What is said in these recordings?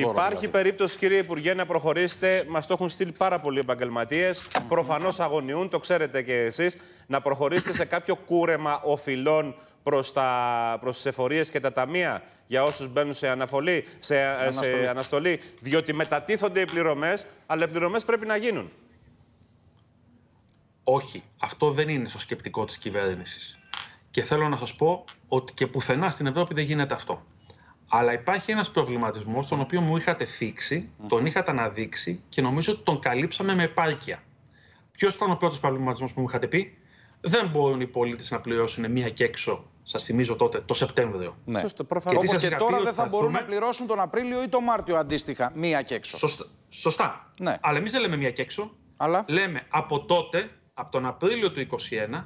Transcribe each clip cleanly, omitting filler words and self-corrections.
Υπάρχει περίπτωση, κύριε Υπουργέ, να προχωρήσετε. Μας το έχουν στείλει πάρα πολλοί επαγγελματίες. Προφανώς αγωνιούν, το ξέρετε και εσείς, να προχωρήσετε σε κάποιο κούρεμα οφειλών προς τις εφορίες και τα ταμεία για όσους μπαίνουν σε αναστολή. Διότι μετατίθονται οι πληρωμές, αλλά οι πληρωμές πρέπει να γίνουν. Όχι. Αυτό δεν είναι στο σκεπτικό της κυβέρνησης. Και θέλω να σας πω ότι και πουθενά στην Ευρώπη δεν γίνεται αυτό. Αλλά υπάρχει ένας προβληματισμός, τον οποίο μου είχατε θίξει, τον είχατε αναδείξει και νομίζω ότι τον καλύψαμε με επάρκεια. Ποιος ήταν ο πρώτος προβληματισμός που μου είχατε πει? Δεν μπορούν οι πολίτες να πληρώσουν μία και έξω, σας θυμίζω τότε, το Σεπτέμβριο. Ναι. Σωστό, όπως και τώρα δεν θα μπορούν να πληρώσουν τον Απρίλιο ή τον Μάρτιο αντίστοιχα, μία και έξω. Σωστά. Ναι. Αλλά εμείς δεν λέμε μία και έξω. Αλλά λέμε από τότε, από τον Απρίλιο του 2021,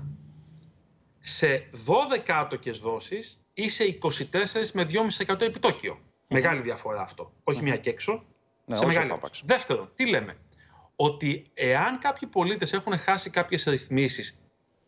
σε 12 άτοκες δόσεις ή σε 24 με 2,5% επιτόκιο. Μεγάλη διαφορά αυτό. Όχι μία και έξω, σε μεγάλη διαφορά. Δεύτερον, τι λέμε? Ότι εάν κάποιοι πολίτες έχουν χάσει κάποιες ρυθμίσεις,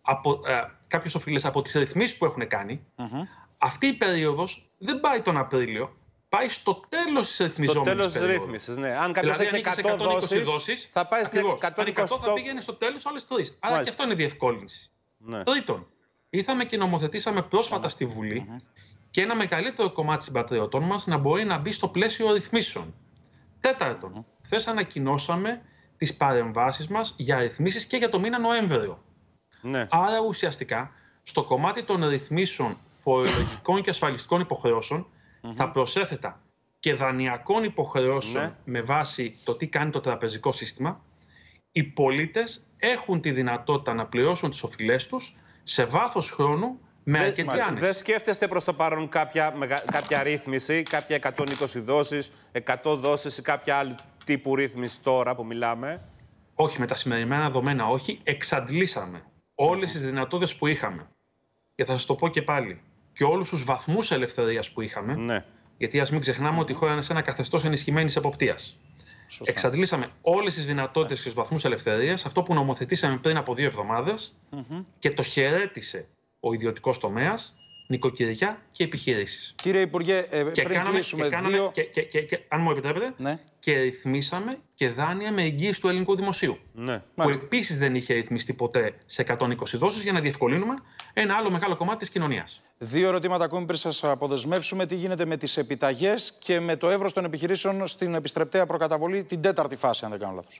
κάποιες οφειλές από τις ρυθμίσεις που έχουν κάνει, αυτή η περίοδος δεν πάει τον Απρίλιο, πάει στο τέλος της ρυθμιζόμενης περίοδου. Στο τέλος της ρύθμισης, ναι. Αν κάποιος έχει 100 δόσεις, θα πάει στην 120. Θα πήγαινε στο τέλος όλες τις 3. Άρα και αυτό είναι διευκόλυνση. Ναι. Τρίτον, ήρθαμε και νομοθετήσαμε πρόσφατα στη Βουλή και ένα μεγαλύτερο κομμάτι συμπατριωτών μας να μπορεί να μπει στο πλαίσιο ρυθμίσεων. Τέταρτον, χθες ανακοινώσαμε τις παρεμβάσεις μας για ρυθμίσεις και για το μήνα Νοέμβριο. Ναι. Άρα ουσιαστικά στο κομμάτι των ρυθμίσεων φορολογικών και ασφαλιστικών υποχρεώσεων θα προσέθετα και δανειακών υποχρεώσεων με βάση το τι κάνει το τραπεζικό σύστημα. Οι πολίτες έχουν τη δυνατότητα να πληρώσουν τις οφειλές τους σε βάθος χρόνου με αρκετή άνεση. Δεν σκέφτεστε προς το παρόν κάποια ρύθμιση, κάποια 120 δόσεις, 100 δόσεις ή κάποια άλλη τύπου ρύθμιση τώρα που μιλάμε? Όχι, με τα σημερινά δεδομένα όχι. Εξαντλήσαμε όλες τις δυνατότητες που είχαμε. Και θα σας το πω και πάλι. Και όλους τους βαθμούς ελευθερίας που είχαμε. Ναι. Γιατί ας μην ξεχνάμε ότι η χώρα είναι σε ένα καθεστώς ενισχυμένης εποπτείας. Εξαντλήσαμε όλες τις δυνατότητες και τους βαθμούς ελευθερίας, αυτό που νομοθετήσαμε πριν από 2 εβδομάδες και το χαιρέτησε ο ιδιωτικός τομέας, νοικοκυριά και επιχειρήσεις. Κύριε Υπουργέ, πριν κλείσουμε δύο... αν μου επιτρέπετε, και ρυθμίσαμε και δάνεια με εγγύηση του ελληνικού δημοσίου. Που επίσης δεν είχε ρυθμιστεί ποτέ σε 120 δόσεις για να διευκολύνουμε ένα άλλο μεγάλο κομμάτι της κοινωνίας. 2 ερωτήματα ακόμη πριν σας αποδεσμεύσουμε. Τι γίνεται με τις επιταγές και με το εύρος των επιχειρήσεων στην επιστρεπτέα προκαταβολή, την 4η φάση, αν δεν κάνω λάθος?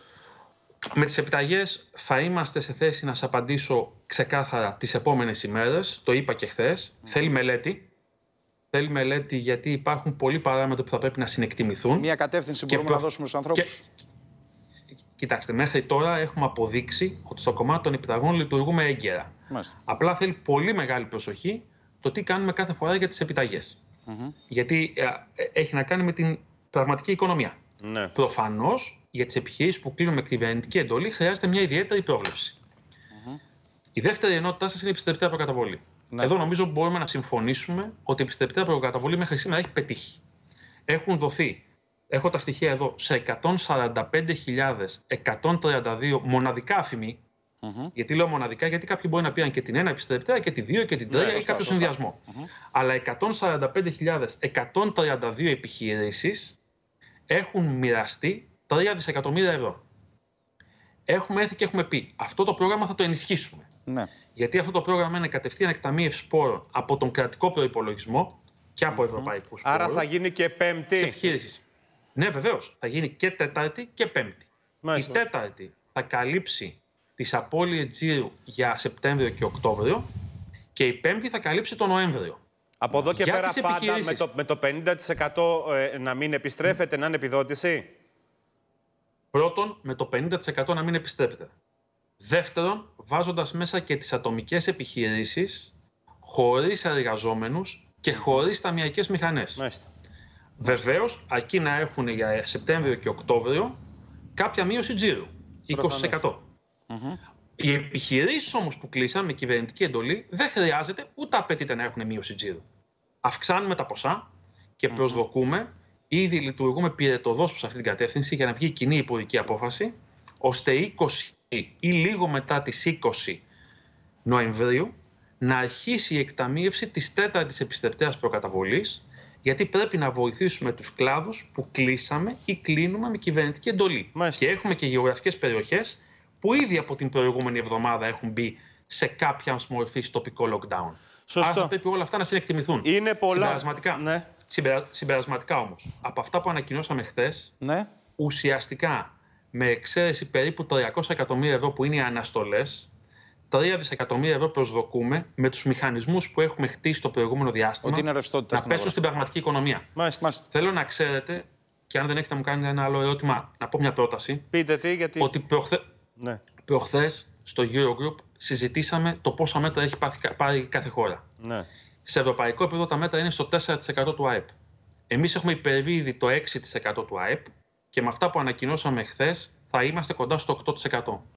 Με τις επιταγές θα είμαστε σε θέση να σας απαντήσω ξεκάθαρα τις επόμενες ημέρες. Το είπα και χθες. Θέλει μελέτη. Θέλει μελέτη γιατί υπάρχουν πολλοί παράμετροι που θα πρέπει να συνεκτιμηθούν. Μια κατεύθυνση μπορούμε να δώσουμε στους ανθρώπους. Κοιτάξτε, μέχρι τώρα έχουμε αποδείξει ότι στο κομμάτι των επιταγών λειτουργούμε έγκαιρα. Απλά θέλει πολύ μεγάλη προσοχή το τι κάνουμε κάθε φορά για τις επιταγές. Γιατί έχει να κάνει με την πραγματική οικονομία. Προφανώς, για τις επιχειρήσεις που κλείνουν με κυβερνητική εντολή χρειάζεται μια ιδιαίτερη πρόβλεψη. Η δεύτερη ενότητά σας είναι η επιστρεπτέα προκαταβολή. Εδώ νομίζω μπορούμε να συμφωνήσουμε ότι η επιστρεπτέα προκαταβολή μέχρι σήμερα έχει πετύχει. Έχουν δοθεί, έχω τα στοιχεία εδώ, σε 145.132 μοναδικά αφημί. Γιατί λέω μοναδικά, γιατί κάποιοι μπορεί να πήραν και την 1 επιστρεπτέα και τη 2 και την 3 ή κάποιο συνδυασμό. Αλλά 145.132 επιχειρήσεις έχουν μοιραστεί 3 δισεκατομμύρια ευρώ. Έχουμε έρθει και έχουμε πει, αυτό το πρόγραμμα θα το ενισχύσουμε. Γιατί αυτό το πρόγραμμα είναι κατευθείαν εκταμείευση σπόρων από τον κρατικό προϋπολογισμό και από ευρωπαϊκούς σπόρους. Άρα θα γίνει και Πέμπτη. Ναι, βεβαίως. Θα γίνει και Τετάρτη και Πέμπτη. Η Τέταρτη θα καλύψει τις απώλειες τζίρου για Σεπτέμβριο και Οκτώβριο και η Πέμπτη θα καλύψει τον Νοέμβριο. Από εδώ και πέρα πάντα με το 50% να μην επιστρέφεται, να είναι επιδότηση. Πρώτον, με το 50% να μην επιστρέφεται. Δεύτερον, βάζοντας μέσα και τις ατομικές επιχειρήσεις, χωρίς εργαζόμενους και χωρίς ταμιακές μηχανές. Βεβαίως, αρκεί να έχουν για Σεπτέμβριο και Οκτώβριο κάποια μείωση τζίρου, 20%. Οι επιχειρήσεις όμως που κλείσαν με κυβερνητική εντολή δεν χρειάζεται ούτε απαιτείται να έχουν μείωση τζίρου. Αυξάνουμε τα ποσά και προσδοκούμε, ήδη λειτουργούμε πυρετοδός προς αυτή την κατεύθυνση για να βγει κοινή υπουργική απόφαση, ώστε 20 ή λίγο μετά τις 20 Νοεμβρίου να αρχίσει η εκταμείευση της 4ης επιστρεπτέας προκαταβολής Γιατί πρέπει να βοηθήσουμε τους κλάδους που κλείσαμε ή κλείνουμε με κυβερνητική εντολή. Μάλιστα. Και έχουμε και γεωγραφικές περιοχές που ήδη από την προηγούμενη εβδομάδα έχουν μπει σε κάποια μορφή τοπικό lockdown. Σωστό. Άρα θα πρέπει όλα αυτά να συνεκτιμηθούν. Είναι πολλά. Συμπερασματικά, Ναι. συμπερασματικά όμως, από αυτά που ανακοινώσαμε χθες, Ναι. ουσιαστικά με εξαίρεση περίπου 300 εκατομμύρια ευρώ που είναι οι αναστολές, 3 δισεκατομμύρια ευρώ προσδοκούμε με τους μηχανισμούς που έχουμε χτίσει το προηγούμενο διάστημα Ότι είναι ρευστότητα να στην πέσουν αγορά. στην πραγματική οικονομία. Μάλιστα. Θέλω να ξέρετε, και αν δεν έχετε να μου κάνετε ένα άλλο ερώτημα, να πω μια πρόταση. Πείτε τι, γιατί. Ότι Ναι. προχθές στο Eurogroup συζητήσαμε το πόσα μέτρα έχει πάρει κάθε χώρα. Ναι. Σε ευρωπαϊκό επίπεδο τα μέτρα είναι στο 4% του ΑΕΠ. Εμείς έχουμε υπερβεί ήδη το 6% του ΑΕΠ και με αυτά που ανακοινώσαμε χθες θα είμαστε κοντά στο 8%.